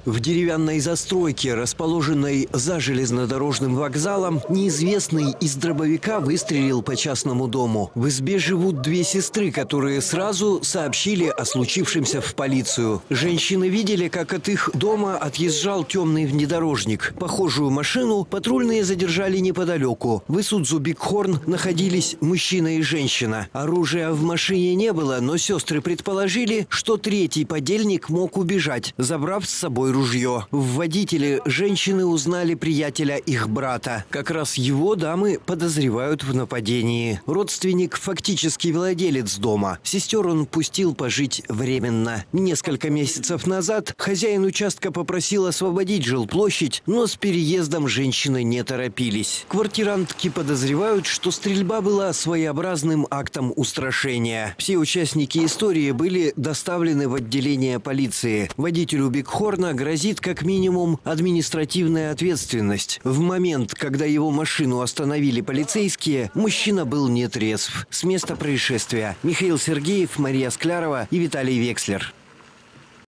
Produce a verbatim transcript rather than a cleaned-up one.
В деревянной застройке, расположенной за железнодорожным вокзалом, неизвестный из дробовика выстрелил по частному дому. В избе живут две сестры, которые сразу сообщили о случившемся в полицию. Женщины видели, как от их дома отъезжал темный внедорожник. Похожую машину патрульные задержали неподалеку. В Исудзу Бигхорн находились мужчина и женщина. Оружия в машине не было, но сестры предположили, что третий подельник мог убежать, забрав с собой ружье. В водителе женщины узнали приятеля их брата. Как раз его дамы подозревают в нападении. Родственник фактически владелец дома. Сестер он пустил пожить временно. Несколько месяцев назад хозяин участка попросил освободить жилплощадь, но с переездом женщины не торопились. Квартирантки подозревают, что стрельба была своеобразным актом устрашения. Все участники истории были доставлены в отделение полиции. Водителю Бигхорна грозит как минимум административная ответственность. В момент, когда его машину остановили полицейские, мужчина был нетрезв. С места происшествия Михаил Сергеев, Мария Склярова и Виталий Векслер.